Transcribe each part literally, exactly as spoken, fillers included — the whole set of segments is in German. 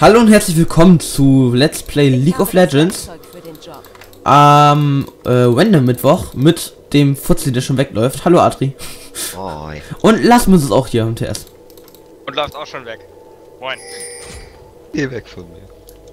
Hallo und herzlich willkommen zu Let's Play League of Legends am äh, Random Mittwoch mit dem Fuzzi, der schon wegläuft. Hallo Adri. Moin. Und Lasmus ist auch hier und erst. Und läuft auch schon weg. Moin. Geh weg von mir.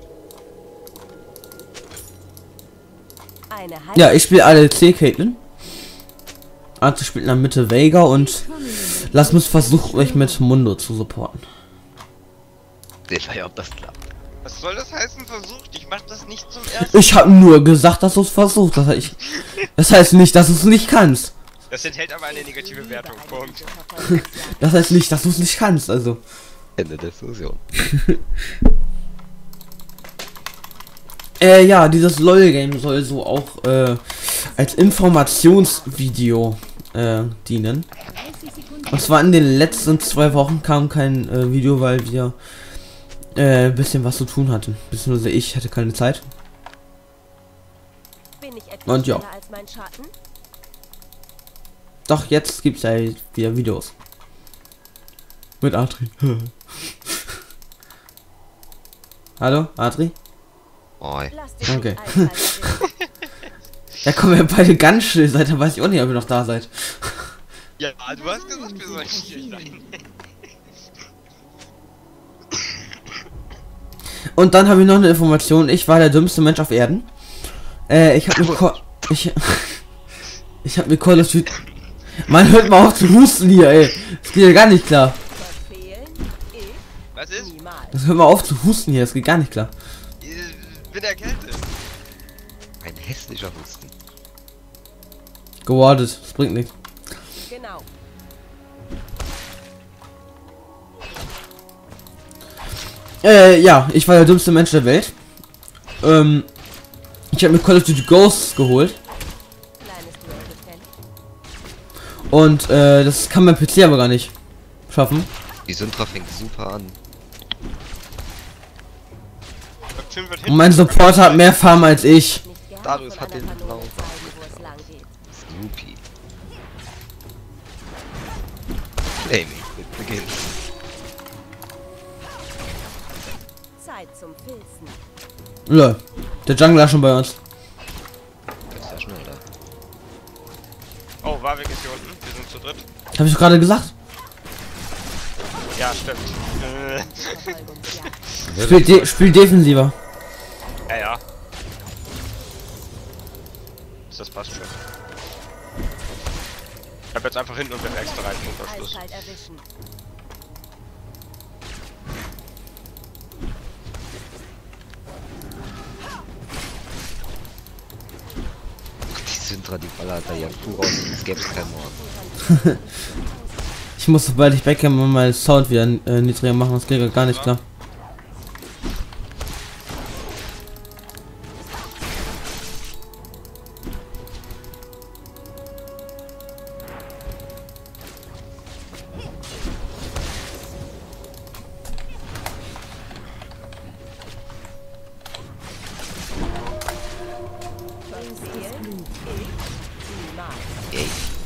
Ja, ich spiele alle C, Caitlyn. Adri spielt in der Mitte Veigar und Lasmus versucht euch mit Mundo zu supporten. Seht ihr, ob das klappt. Was soll das heißen, versucht? Ich mach das nicht zum ersten Ich habe nur gesagt, dass du es versuchst. Das, ich, das heißt nicht, dass du es nicht kannst. Das enthält aber eine negative Wertung. Punkt. Das heißt nicht, dass du es nicht kannst. Also. Ende der Diskussion. Äh, ja, dieses LOL-Game soll so auch äh, als Informationsvideo äh, dienen. Und zwar in den letzten zwei Wochen kam kein äh, Video, weil wir äh, bisschen was zu tun hatten. Beziehungsweise ich hatte keine Zeit. Bin ich etwas Und ja. schneller als mein Schatten? Doch, jetzt gibt's ja wieder Videos. Mit Adri. Hallo, Adri? Moin. Lass dich Okay. nicht einschalten. Ja, komm, ihr beide ganz still seid, dann weiß ich auch nicht, ob ihr noch da seid. Ja, du hast gesagt, wir sollen hier sein. Und dann habe ich noch eine Information. Ich war der dümmste Mensch auf Erden. Äh, ich habe mir Co ich ich habe mir Call of Duty. Man, hört mal auf zu husten hier, ey. Das geht ja gar nicht klar. Verfehlen? Ich? Was ist? Niemals. Das hört mal auf zu husten hier. Das geht gar nicht klar. Ich bin erkältet. Ein hässlicher Husten. Gewardet. Das bringt nichts. Genau. Äh, ja, ich war der dümmste Mensch der Welt. Ähm, ich habe mir Call of Duty Ghosts geholt. Kleines Duell gefällig. Und äh, das kann mein P C aber gar nicht schaffen. Die Syntra fängt super an. Tim wird Und hinten. mein Supporter hat mehr Farm als ich. Nicht gerne Darius von hat einer den Kanone blauen zeigen, wo es lang geht. Snoopy. Flaming mit Beginn. Zeit zum Filzen. Ja, der Jungler ist schon bei uns. Das ist ja schnell da. Oh, Warwick ist hier unten. Wir sind zu dritt. Habe ich doch gerade gesagt. Ja, stimmt. Äh, Verfolgungsjagd. Spiel, de spiel defensiver. ja, ja. Das passt schon. Ich hab jetzt einfach hinten und bin extra rein zum Verschluss. Eiskalt erwischen. Die Syntra, die ballert da ja pur raus, es gäbe keinen Morgen. Ich muss, sobald ich wegkomme, mal meinen Sound wieder äh, niedriger machen. Das geht gar nicht klar. Verfehlen? Ich? Niemals. Ey,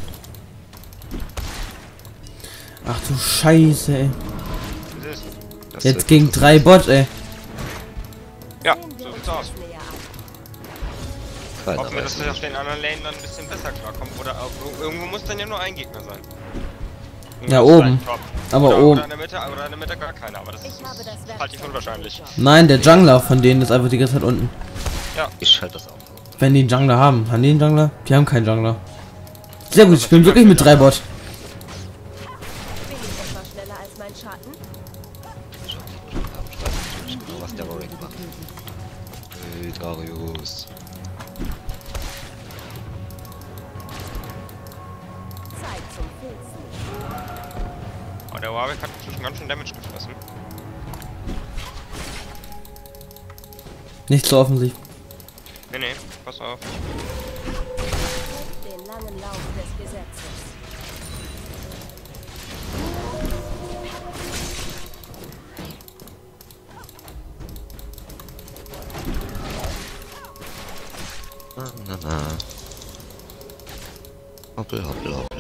Ach du Scheiße, ey. Das ist- das Jetzt wird gegen drei Bot, ey. Ja, Sehen wir so uns sieht's aus. das näher an. keiner Hoffen wir, weiß dass wir auf nicht. den anderen Lane dann ein bisschen besser klarkommen. Oder auch- irgendwo muss dann ja nur ein Gegner sein. Ja, Irgendwo oben. ist ein Top. Aber oder, oben. Oder in der Mitte, oder in der Mitte gar keiner. Aber das ist Ich habe das Werkzeug halte ich für unwahrscheinlich. für den Job. Nein, der Jungler von denen ist einfach die ganze Zeit unten. Ich schalte das auf. Wenn die einen Jungler haben. Haben die einen Jungler? Die haben keinen Jungler. Sehr gut, ich bin wirklich mit drei Bot. Bin ich etwas schneller als mein Schatten? Schau nicht mal am Start. Ich weiß genau, was der Warwick macht. Hey, Darius. Zeit zum Filzen. Aber der Warwick hat schon ganz schön Damage gefressen. Nicht so offensiv. Nee, nee, pass auf. Den langen Lauf des Gesetzes. Na, na, na. Hoppel, hoppel, hoppel.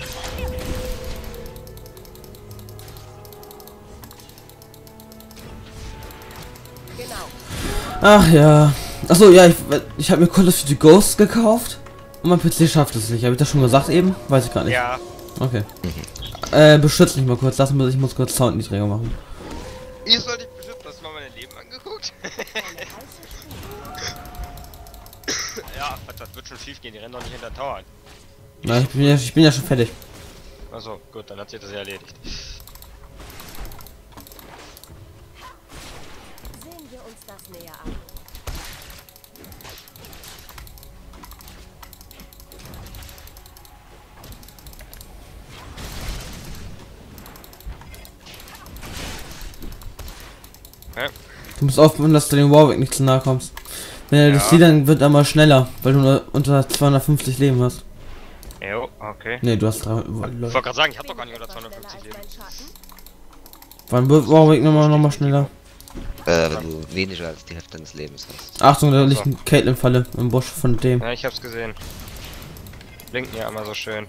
Ach ja. Achso, ja, ich, ich habe mir Call of Duty Ghost gekauft. Und mein P C schafft es nicht. Habe ich das schon gesagt eben? Weiß ich gar nicht. Ja. Okay. Äh, beschütz mich mal kurz. Lass mich, ich muss kurz Sound niedriger machen. Ich soll dich beschützen. Hast du mal mein Leben angeguckt? Ja, das wird schon schief gehen. Die rennen doch nicht hinter Tauern. Na, ich bin ja, ich bin ja schon fertig. Achso, gut, dann hat sich das ja erledigt. Sehen wir uns das näher an. Hä? Du musst aufpassen, dass du dem Warwick nicht zu nahe kommst. Wenn er Ja. das sieht, dann wird er mal schneller, weil du nur unter zweihundertfünfzig Leben hast. Jo, okay. Ne, du hast drei. Ich wollte gerade sagen, ich hab doch gar nicht unter zweihundertfünfzig Leben. Wann wird Warwick nochmal noch mal schneller? Äh, wenn du weniger als die Hälfte deines Lebens hast. Achtung, da liegt ein Caitlyn-Falle im Busch von dem. Ja, ich hab's gesehen. Blinken ja immer so schön.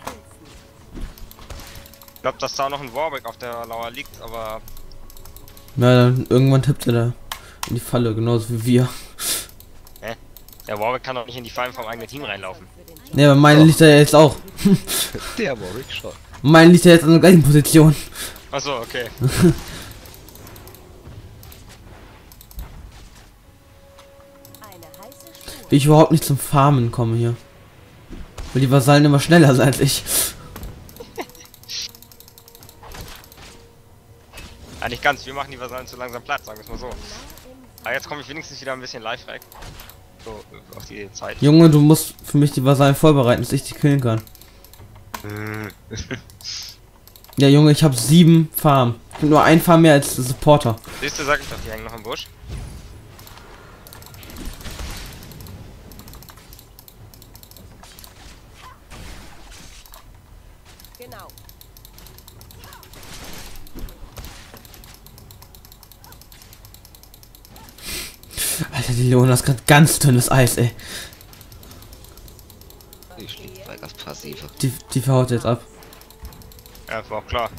Ich glaube, dass da noch ein Warwick auf der Lauer liegt, aber Na, dann irgendwann tippt er da in die Falle, genauso wie wir. der Warwick kann doch nicht in die Fallen vom eigenen Team reinlaufen. Ne, aber meine liegt da ja jetzt auch. Der Warwick schon. Meine liegt ja jetzt an der gleichen Position. Achso, okay. Eine heiße Spur. Wie ich überhaupt nicht zum Farmen komme hier. Weil die Vasallen immer schneller sind als ich. Ja, nicht ganz, wir machen die Vasallen zu langsam Platz, sagen wir es mal so. Aber jetzt komme ich wenigstens wieder ein bisschen live weg. So, äh, auf die Zeit. Junge, du musst für mich die Vasallen vorbereiten, dass ich die killen kann. Hm. Ja, Junge, ich habe sieben Farmen. Ich hab nur ein Farm mehr als der Supporter. Siehst du, sag ich doch, die hängen noch im Busch. Genau. Alter, die Leona ist gerade ganz dünnes Eis, ey. Die schlägt bei das Passive. Die, die verhaut jetzt ab. Ja, war auch klar.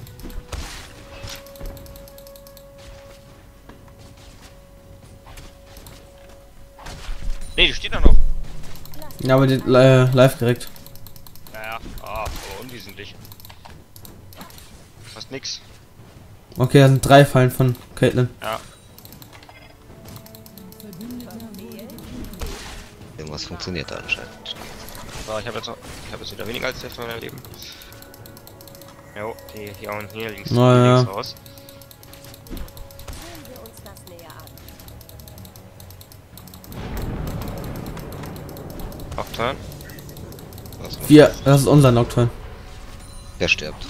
Nee, die steht da noch. Ja, aber die äh, live direkt. Naja, ah, oh, unwesentlich. Fast nix. Okay, da sind drei Fallen von Caitlyn. Ja. Irgendwas funktioniert da anscheinend. So, ich habe jetzt, noch- ich hab jetzt wieder weniger als die Hälfte meiner Leben. Jo, die hier und hier links, Na ja. links raus. Sehen wir uns das näher an. Nocturne. Was? Wir, das ist unser Nocturne. Wer stirbt?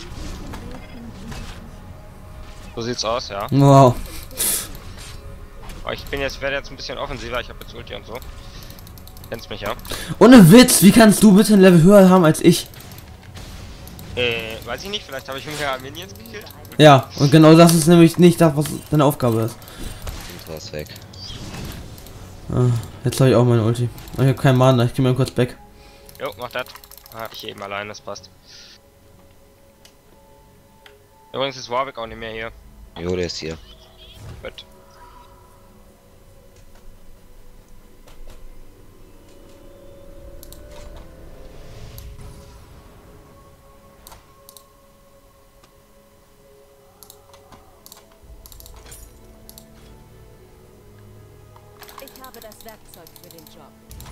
So sieht's aus, ja. Wow. Aber ich bin jetzt, werde jetzt ein bisschen offensiver, ich habe jetzt Ulti und so. Kennst mich ja. Ohne Witz, wie kannst du bitte ein Level höher haben als ich? Äh, weiß ich nicht, vielleicht habe ich mehr Minions gekillt. Ja, und genau das ist nämlich nicht das, was deine Aufgabe ist. Und was weg. Ah, jetzt habe ich auch meine Ulti. Ich habe keinen Mana, ich gehe mal kurz weg. Jo, mach das. Ah, ich eben allein, das passt. Übrigens ist Warwick auch nicht mehr hier. Jo, der ist hier. Gut. Ich habe das Werkzeug für den Job.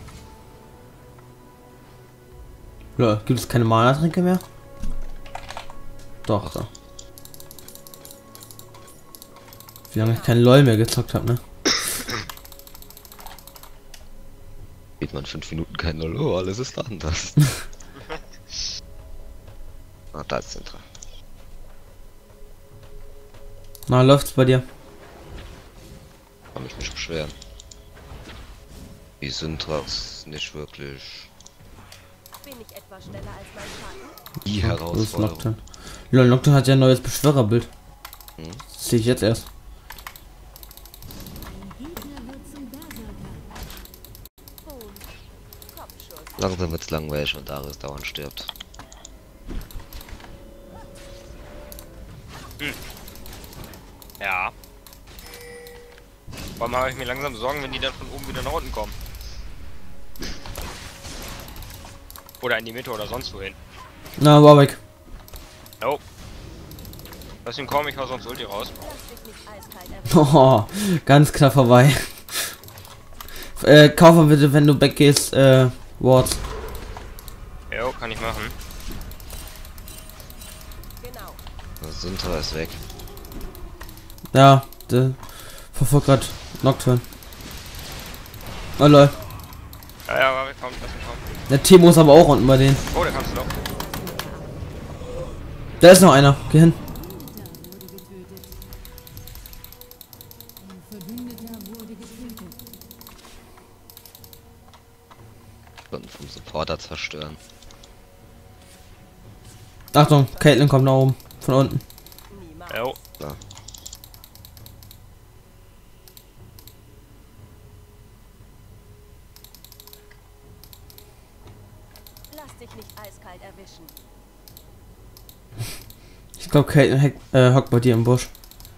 Ja, gibt es keine Mana-Tränke mehr? Doch, da. Wie lange ich kein LOL mehr gezockt habe, ne? Geht man fünf Minuten kein Null. Oh, alles ist anders. Ah, da ist Zentra. Na, läuft's bei dir? Kann mich nicht beschweren. Die Syntrax nicht wirklich Bin ich etwa schneller als mein Schatten? die Das ist Herausforderung. Nocturne. Lol, Nocturne hat ja ein neues Beschwörerbild. Hm? Das sehe ich jetzt erst. Boom. Kopfschuss. Langsam wird's langweilig und Darius dauernd stirbt. Ja. Warum habe ich mir langsam Sorgen, wenn die dann von oben wieder nach unten kommen? Oder in die Mitte oder sonst wohin. Na, Warwick. Nope. Lass ihn kommen, ich hau sonst Ulti raus. Oh, ganz knapp vorbei. äh, kauf mal bitte, wenn du weggehst, äh, Wards. Jo, kann ich machen. Das Sintra ist weg. Ja, der verfolgt grad Nocturne. Oh lol. Ja, ja, aber wir kommen, lass ihn kommen. Der Timo ist aber auch unten bei denen. Oh, da kannst du doch. Da ist noch einer. Geh hin. Und vom Supporter zerstören. Achtung, Caitlyn kommt nach oben. Von unten. Jo. Da. Lass dich nicht eiskalt erwischen. Ich glaube, Caitlyn heck, äh, hockt bei dir im Busch.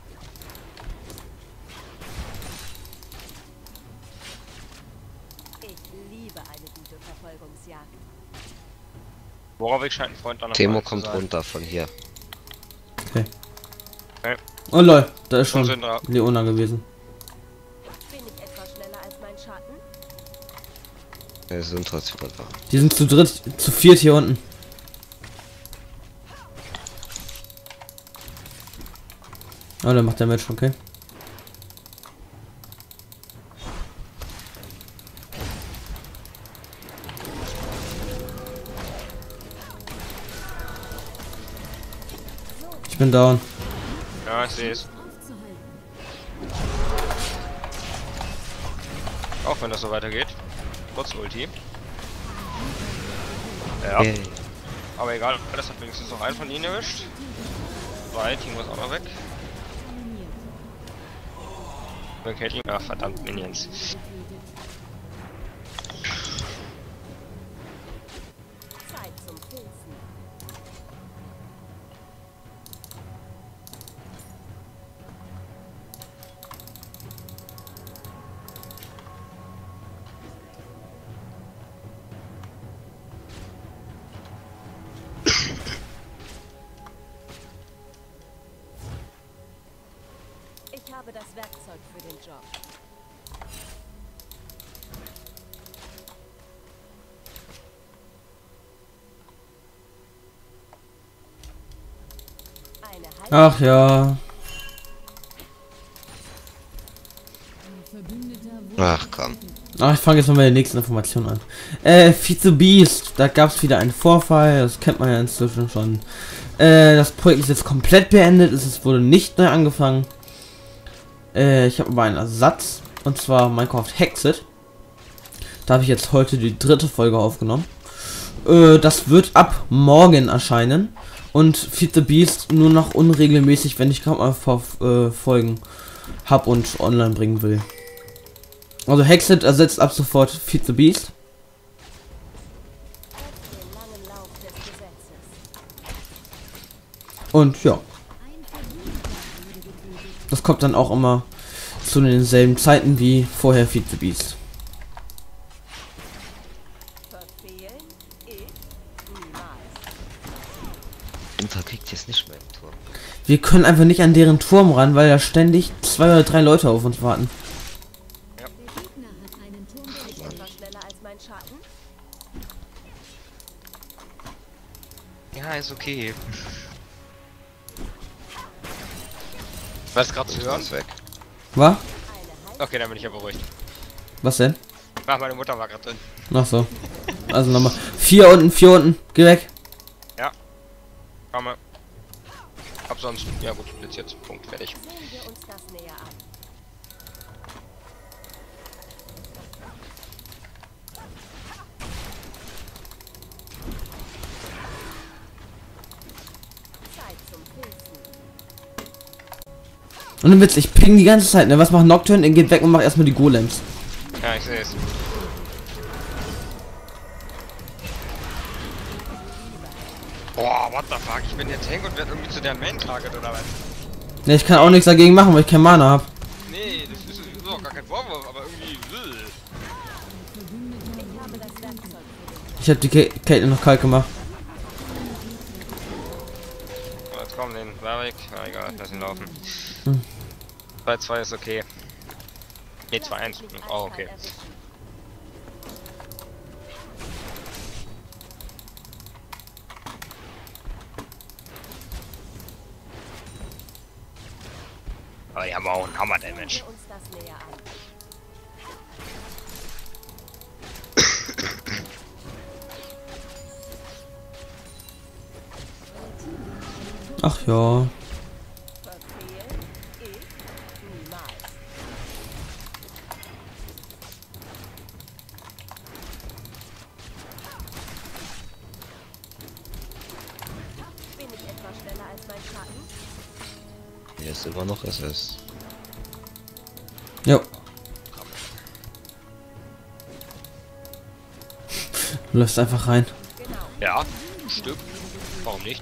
Ich liebe eine gute Verfolgungsjagd. Worauf ich scheint ein Freund dann noch Temo mal zu kommt sein. runter von hier. Okay. Okay. Oh lol, da ist Schon schon sind da. Leona gewesen. Bin ich etwa schneller als mein Schatten? Der Sintra ist wieder da. Die sind zu dritt, zu viert hier unten. Oh, der macht der Match, okay. Ich bin down. Ja, ich sehe es. Auch wenn das so weitergeht. Trotz Ulti. Ja. Hey. Aber egal, das hat wenigstens noch einen von ihnen erwischt. Zwei, Timo ist auch noch weg. Und Caitlyn, ach verdammt, Minions. Zeit zum Pilzen. Ich habe das Werkzeug für den Job. Eine halbe Ach ja. Ach komm. Ach, ich fange jetzt mal mit der nächsten Information an. Äh, Vize Beast, da gab es wieder einen Vorfall, das kennt man ja inzwischen schon. Äh, das Projekt ist jetzt komplett beendet, es wurde nicht neu angefangen. Äh, ich habe aber einen Ersatz, und zwar Minecraft Hexed. Da habe ich jetzt heute die dritte Folge aufgenommen. Äh, das wird ab morgen erscheinen. Und Feed the Beast nur noch unregelmäßig, wenn ich gerade mal vor, äh, Folgen hab und online bringen will. Also Hexed ersetzt ab sofort Feed the Beast. den langen Lauf des Gesetzes. Und ja. Das kommt dann auch immer zu denselben Zeiten wie vorher Feed the Beast. Verfehlen ich niemals. Sintra kriegt jetzt nicht mehr im Tor. Wir können einfach nicht an deren Turm ran, weil da ständig zwei oder drei Leute auf uns warten. Bin ich etwa schneller als mein Schatten? Ja, ist okay. Was gerade zu Sintra hören? ist weg. Was? Eine halbe Okay, dann bin ich ja beruhigt. Was denn? Ach, meine Mutter war gerade drin. Ach so. Also nochmal. Vier unten, vier unten. Geh weg. Komme. Hab sonst. Ja gut, Blitz jetzt. Punkt, fertig. sehen wir uns das näher an. Zeit zum Pilzen. Und dann Witz, ich ping die ganze Zeit, ne? Was macht Nocturne? Er geht weg und macht erstmal die Golems. Ja, ich sehe es. Boah, what the fuck? Ich bin der Tank und werde irgendwie zu der Main Target oder was? Ne, ich kann auch nichts dagegen machen, weil ich kein Mana hab. Nee, das ist so gar aber irgendwie. Äh. Ich habe das Werkzeug. Ich habe die Ka- Caitlyn noch kalt gemacht. So, jetzt kommen den Warwick. Na egal, lass ihn laufen. Hm. zwei zwei ist okay. Ne, zwei eins. Oh, okay. Aber die haben auch einen Hammer-Damage. Uns das näher an. Ach ja. Verfehlen ich niemals. Bin ich etwa schneller als mein Schatten? Hier ist immer noch S S. Jo. Du läufst einfach rein. Genau. Ja, ein Stück. Warum nicht?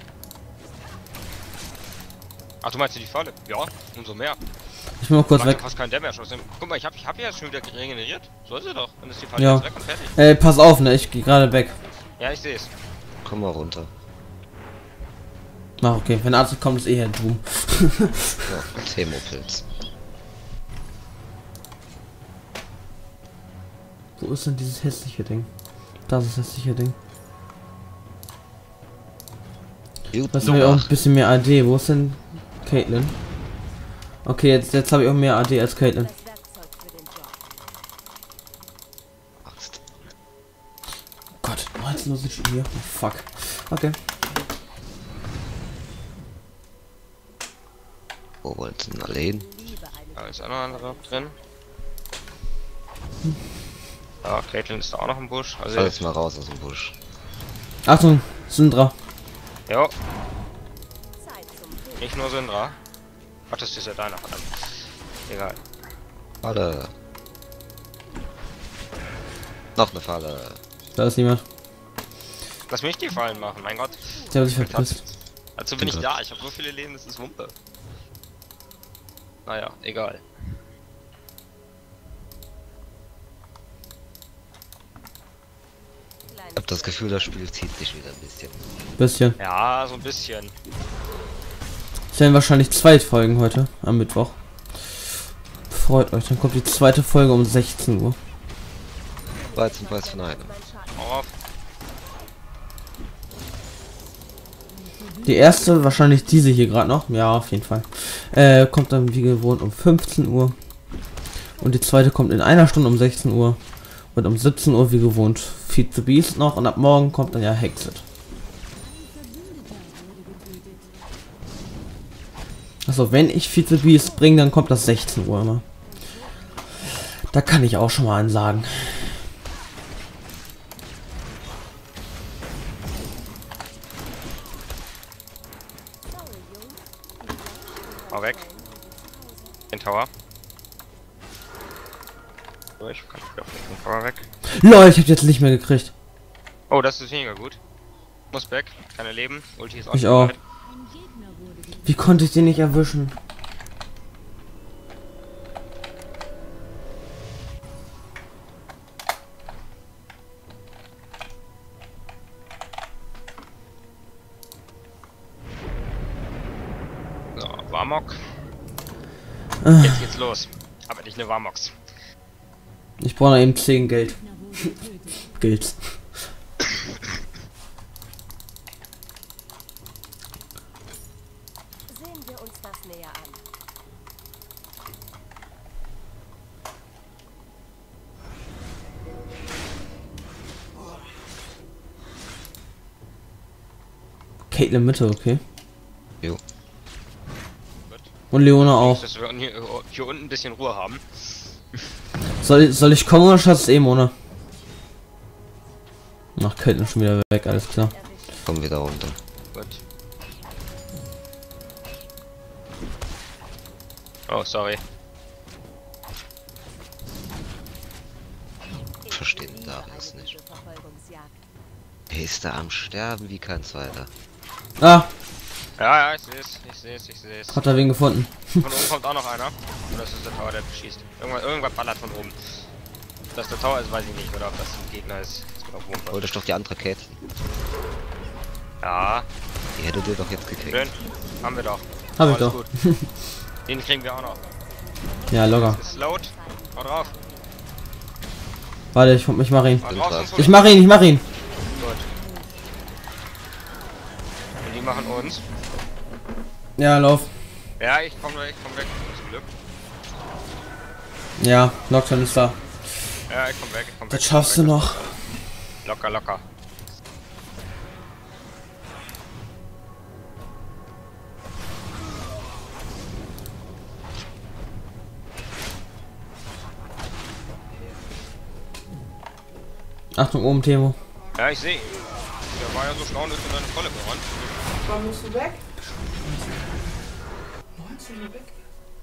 Ach, du meinst die Falle? Ja, umso mehr. Ich bin mal kurz Macht ja weg. fast keinen Damage aus dem. Guck mal, ich hab, ich hab ja schon wieder regeneriert. Soll sie doch. Dann ist die Falle Ja. jetzt weg und fertig. Ey, pass auf, ne? Ich gehe gerade weg. Ja, ich seh's. Komm mal runter. Ach, okay. Wenn Arzt kommt, ist eh Herr Doom. Ja, Themopilz. Wo ist denn dieses hässliche Ding? Das ist das hässliche Ding. Gut, Das habe ich auch ein bisschen mehr A D. Wo ist denn Caitlyn? Okay, jetzt, jetzt habe ich auch mehr A D als Caitlyn. Das Werkzeug für den Job. Angst. Oh Gott, neunzehn Uhr sind schon hier. Oh, fuck. Okay. Wo wollen sie denn allein? Liebe eine Da ist auch noch andere drin. Ja, Caitlyn ist da auch noch im Busch. Also Fall jetzt mal raus aus dem Busch. Achtung, Syndra. jo, Zeit zum Tod. nicht nur Syndra. Ach, das ist ja deiner, verdammt. Egal. Falle. Noch eine Falle. Da ist niemand. Lass mich die Fallen machen, mein Gott. Der hat sich verpisst. Dazu bin ich da, ich habe so viele Leben, das ist Wumpe. Naja, egal. Ich hab das Gefühl, das Spiel zieht sich wieder ein bisschen. Bisschen. Ja, so ein bisschen. Es werden wahrscheinlich zwei Folgen heute am Mittwoch. Freut euch, dann kommt die zweite Folge um sechzehn Uhr. War zum Preis von einem. Mein Schatten. Hau auf. Die erste, wahrscheinlich diese hier gerade noch. Ja, auf jeden Fall. Äh, kommt dann wie gewohnt um fünfzehn Uhr. Und die zweite kommt in einer Stunde um sechzehn Uhr. Und um siebzehn Uhr wie gewohnt Feed the Beast noch. Und ab morgen kommt dann ja Hexit. Also wenn ich Feed the Beast bringe, dann kommt das sechzehn Uhr immer. Da kann ich auch schon mal ansagen. Hau weg. Den Tower. Durch, kann ich wieder auf den Tower weg. Lol, ich hab jetzt nicht mehr gekriegt. Oh, das ist weniger gut. Muss weg, keine Leben. Ulti ist auch Ich schon auch. bereit. Wie konnte ich den nicht erwischen? So, Warmok. Äh, Jetzt geht's los. Aber nicht eine Warmox. Ich brauche noch eben zehn Geld. Geld. Sehen wir uns das näher an. Caitlyn Mitte, okay. Jo. Und Leona auch. Dass wir hier, hier unten ein bisschen Ruhe haben. Soll, soll ich kommen oder schatz eh ohne? Ach, Caitlyn schon wieder weg, alles klar. Komm wieder runter. Gut. Oh, sorry. Verstehen darf es nicht. Verfolgungsjagd. Er ist da am Sterben wie kein zweiter. Ah, Ja, ja, ich sehe es, ich sehe es, ich sehe es. Hat er wen gefunden? Von oben kommt auch noch einer. Oder das ist der Tower, der beschießt. Irgendwas, irgendwas ballert von oben. Ob das der Tower ist, weiß ich nicht. Oder ob das ein Gegner ist. Das ist genau Hol dich doch die andere Kette. Ja, Die hätte dir doch jetzt gekriegt. schön. Haben wir doch. Hab ich Alles doch. gut. Den kriegen wir auch noch. Ja, locker. Ist laut. Hau drauf. Warte, ich, ich mach ihn. Hau drauf, sonst Ich mach ihn, ich mach ihn. Gut. Und die machen uns. Ja, lauf. Ja, ich komm weg, ich komm weg. Zum Glück. Ja, Nocturne ist da. Ja, ich komm weg, ich komm weg. Das schaffst du noch. Locker, locker. Achtung, oben, Temo. Ja, ich sehe. Der war ja so schlau und ist in seine Volle gerannt. Wann musst du weg? neunzehn Uhr weg?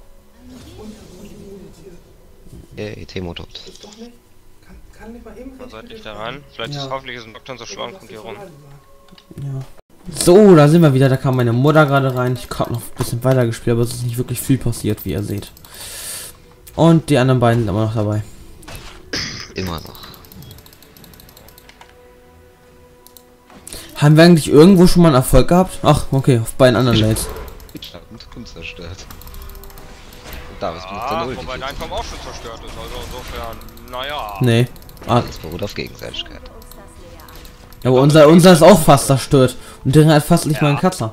Yay, Temo tot. Ist doch nicht. Kann, kann nicht mal eben Man sollte richtig nicht daran. Vielleicht Ja. ist hoffentlich ist ein Doktor so schlau und kommt hier rum. Ja. So, da sind wir wieder. Da kam meine Mutter gerade rein. Ich habe noch ein bisschen weiter gespielt, aber es ist nicht wirklich viel passiert, wie ihr seht. Und die anderen beiden sind immer noch dabei. Immer noch. Haben wir eigentlich irgendwo schon mal einen Erfolg gehabt? Ach, okay, auf beiden anderen Lanes. Und zerstört. Und da ist noch Ah, deine Ulti. wobei dein Turm auch schon zerstört ist. Also insofern, naja. Nee. Ah, Alles beruht auf Gegenseitigkeit. aber unser, unser ist auch fast zerstört. Und der hat fast nicht Ja. mal einen Katzer.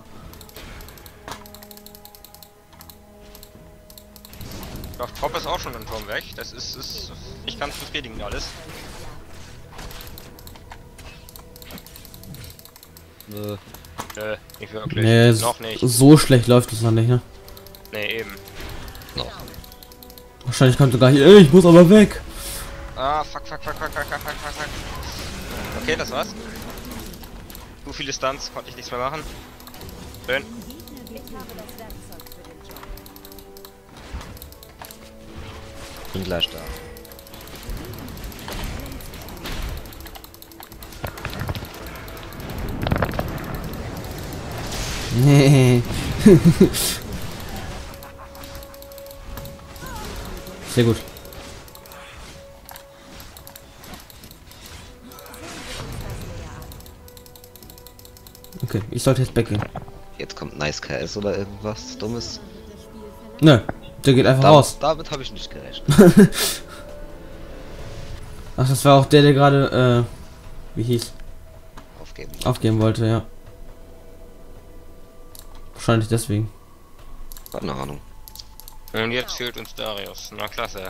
Doch, Top ist auch schon ein Turm weg. Das ist, ist nicht ganz befriedigend alles. Nö. Nö, nicht wirklich. Nee, Noch nicht. so schlecht läuft es noch nicht, ne? Nee, eben. Noch. Wahrscheinlich kommt sogar hier, ey, ich muss aber weg. Ah, fuck, fuck, fuck, fuck, fuck, fuck, fuck, fuck, fuck. Okay, das war's. Zu viele Stunts, konnte ich nichts mehr machen. Schön. Ich habe das Werkzeug für den Job. Bin gleich da. Nee. Sehr gut. Okay, ich sollte jetzt weggehen. Jetzt kommt Nice K S oder irgendwas Dummes. Nö, der geht einfach Da, raus. damit habe ich nicht gerechnet. Ach, das war auch der, der gerade, äh, wie hieß, Aufgeben. aufgeben wollte, ja. Wahrscheinlich deswegen. Keine Ahnung. Und jetzt fehlt uns Darius. Na klasse.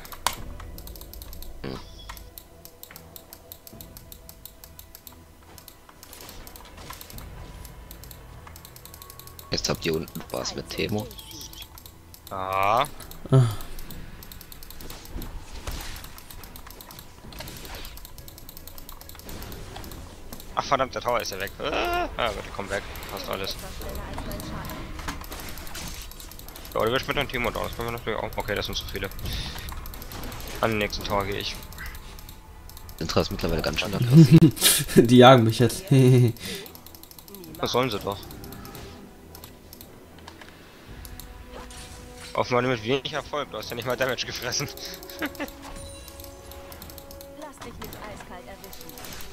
Jetzt habt ihr unten Spaß mit Temo. Ah. Ah. Ach verdammt, der Tower ist ja weg. Ah, ja gut, komm weg. Passt alles. Ja, du wirst mit deinem Team und das können wir natürlich auch. Okay, das sind zu viele. An den nächsten Tower gehe ich. Intra ist mittlerweile ganz schön aggressiv. Die jagen mich jetzt. Das sollen sie doch. Offenbar nur mit wenig Erfolg. Du hast ja nicht mal Damage gefressen. Lass dich nicht eiskalt erwischen.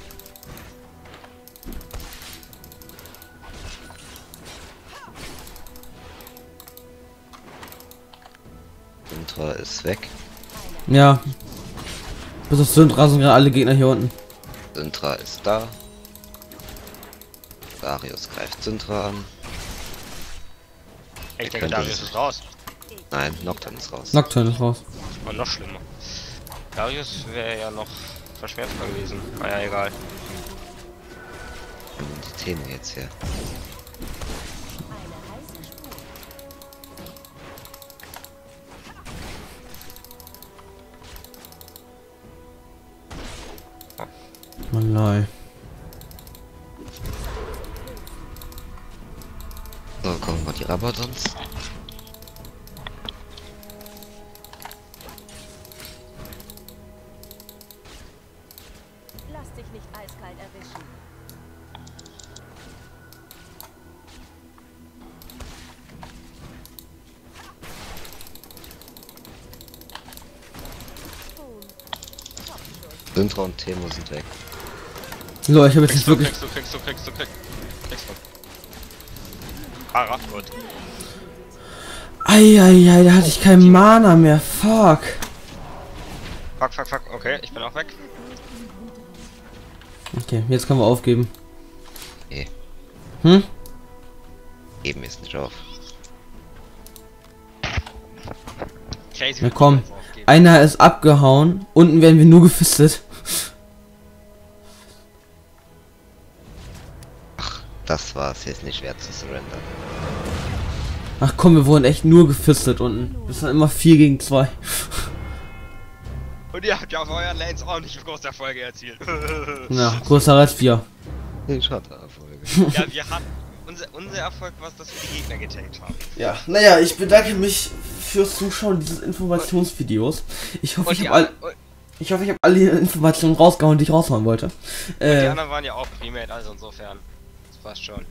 Intra ist weg. Ja. Bis auf Syndra sind gerade alle Gegner hier unten. Intra ist da. Darius greift Syndra an. Ich denke, könnte- Darius ist raus. Nein, Nocturne ist raus. Nocturne ist raus. Und noch schlimmer. Darius wäre ja noch verschmerzbar gewesen. Ah ja, egal. Und die Temo jetzt her. Malai. So, kommen wir die Rabadons. Lass dich nicht eiskalt erwischen. Synthra und Temo sind weg. So, ich habe jetzt nicht Kriegst du, wirklich. kriegst du, kriegst du, kriegst du, kriegst du. Kriegst du. Ah, gut. Eieiei, da hatte ich kein Mana mehr. Fuck. Fuck, fuck, fuck. Okay, ich bin auch weg. Okay, jetzt können wir aufgeben. Nee, Hm? eben ist nicht auf. Crazy. Na komm. wie du jetzt aufgibst. Einer ist abgehauen. Unten werden wir nur gefistet. Das war's, jetzt nicht schwer zu surrendern. Ach komm, wir wurden echt nur gefistet unten. Das sind immer vier gegen zwei. Und ihr habt ja auf euren Lanes auch nicht große Erfolge erzielt. Ja, größer als vier. Ich hatte Erfolge. Ja, wir hatten. Unser, unser Erfolg war es, dass wir die Gegner getankt haben. Ja, naja, ich bedanke mich fürs Zuschauen dieses Informationsvideos. Ich hoffe, Und ich die, habe all, an- und ich hoffe, ich habe alle Informationen rausgehauen, die ich raushauen wollte. die Äh, anderen waren ja auch Premade, also insofern. Das passt schon.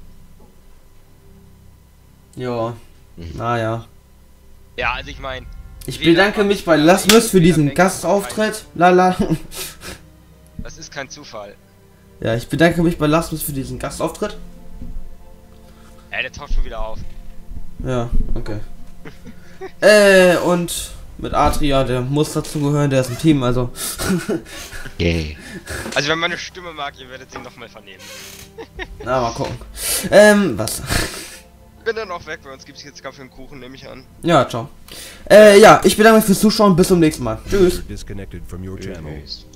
ja, Mhm. naja. Ja, also ich meine. Ich bedanke mich bei Lasmus für diesen Gastauftritt. Lala. Das ist kein Zufall. Ja, ich bedanke mich bei Lasmus für diesen Gastauftritt. Ja, der taucht schon wieder auf. Ja, okay. äh, und mit Adria, der muss dazugehören, der ist im Team, also. Yay. Also wenn meine Stimme mag, ihr werdet sie nochmal vernehmen. Na, mal gucken. Ähm, was? Ich bin dann auch weg, bei uns gibt es jetzt Kaffee und Kuchen, nehme ich an. Ja, ciao. Äh, ja, ich bedanke mich fürs Zuschauen, bis zum nächsten Mal. Tschüss. Disconnected from your channel. Tschüss.